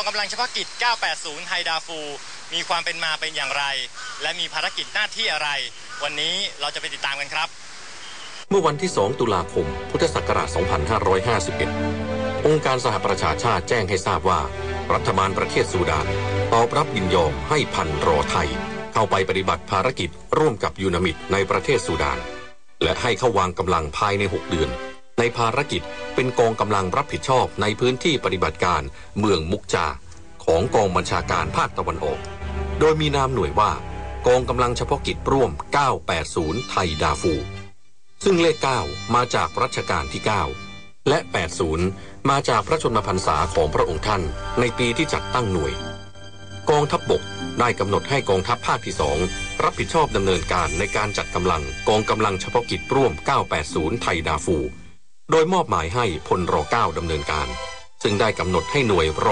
องกำลังเฉพาะกิจ 980 ไฮดาฟูมีความเป็นมาเป็นอย่างไรและมีภารกิจหน้าที่อะไรวันนี้เราจะไปติดตามกันครับเมื่อวันที่ 2 ตุลาคม พุทธศักราช 2551 องค์การสหประชาชาติแจ้งให้ทราบว่ารัฐบาลประเทศซูดานตอบรับยินยอมให้พันรอไทยเข้าไปปฏิบัติภารกิจร่วมกับยูนามิดในประเทศซูดานและให้เข้าวางกำลังภายใน 6 เดือนในภารกิจเป็นกองกำลังรับผิดชอบในพื้นที่ปฏิบัติการเมืองมุกจาของกองบัญชาการภาคตะวันออกโดยมีนามหน่วยว่ากองกำลังเฉพาะกิจร่วม 980 ไทยดาฟูซึ่งเลข 9 มาจากรัชกาลที่ 9 และ 80 มาจากพระชนมพรรษาของพระองค์ท่านในปีที่จัดตั้งหน่วยกองทัพบกได้กำหนดให้กองทัพภาคที่ 2รับผิดชอบดำเนินการในการจัดกำลังกองกำลังเฉพาะกิจร่วม 980 ไทยดาฟูโดยมอบหมายให้พลร9ดำเนินการซึ่งได้กำหนดให้หน่วยร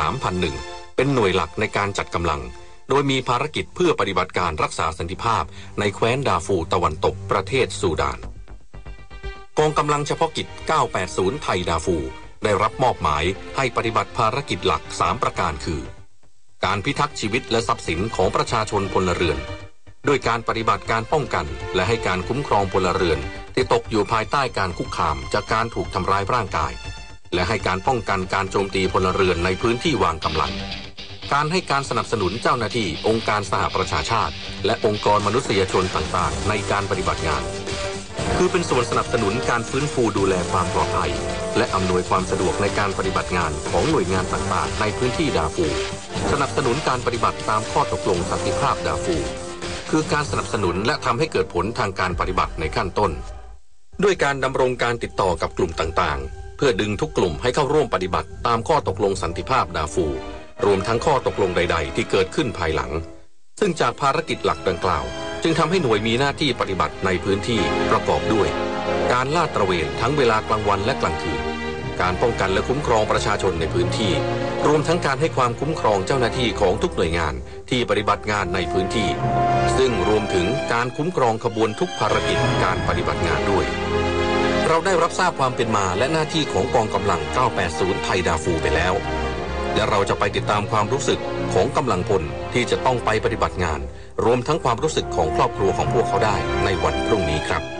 13,001เป็นหน่วยหลักในการจัดกำลังโดยมีภารกิจเพื่อปฏิบัติการรักษาสันติภาพในแคว้นดาฟูตะวันตกประเทศซูดานกองกำลังเฉพาะกิจ 980 ไทยดาฟูได้รับมอบหมายให้ปฏิบัติภารกิจหลัก 3 ประการคือการพิทักษ์ชีวิตและทรัพย์สินของประชาชนพลเรือนด้วยการปฏิบัติการป้องกันและให้การคุ้มครองพลเรือนที่ตกอยู่ภายใต้การคุกคามจากการถูกทำร้ายร่างกายและให้การป้องกันการโจมตีพลเรือนในพื้นที่วางกำลังการให้การสนับสนุนเจ้าหน้าที่องค์การสหประชาชาติและองค์กรมนุษยชนต่างๆในการปฏิบัติงานคือเป็นส่วนสนับสนุนการฟื้นฟูดูแลความปลอดภัยและอำนวยความสะดวกในการปฏิบัติงานของหน่วยงานต่างๆในพื้นที่ดาฟูสนับสนุนการปฏิบัติตามข้อตกลงสันติภาพดาฟูคือการสนับสนุนและทำให้เกิดผลทางการปฏิบัติในขั้นต้นด้วยการดำรงการติดต่อกับกลุ่มต่างๆเพื่อดึงทุกกลุ่มให้เข้าร่วมปฏิบัติตามข้อตกลงสันติภาพดาฟูรวมทั้งข้อตกลงใดๆที่เกิดขึ้นภายหลังซึ่งจากภารกิจหลักดังกล่าวจึงทำให้หน่วยมีหน้าที่ปฏิบัติในพื้นที่ประกอบด้วยการลาดตระเวนทั้งเวลากลางวันและกลางคืนการป้องกันและคุ้มครองประชาชนในพื้นที่รวมทั้งการให้ความคุ้มครองเจ้าหน้าที่ของทุกหน่วยงานที่ปฏิบัติงานในพื้นที่ซึ่งรวมถึงการคุ้มครองขบวนทุกภารกิจการปฏิบัติงานด้วยเราได้รับทราบความเป็นมาและหน้าที่ของกองกำลัง 980 ไทยดาฟูไปแล้วและเราจะไปติดตามความรู้สึกของกำลังพลที่จะต้องไปปฏิบัติงานรวมทั้งความรู้สึกของครอบครัวของพวกเขาได้ในวันพรุ่งนี้ครับ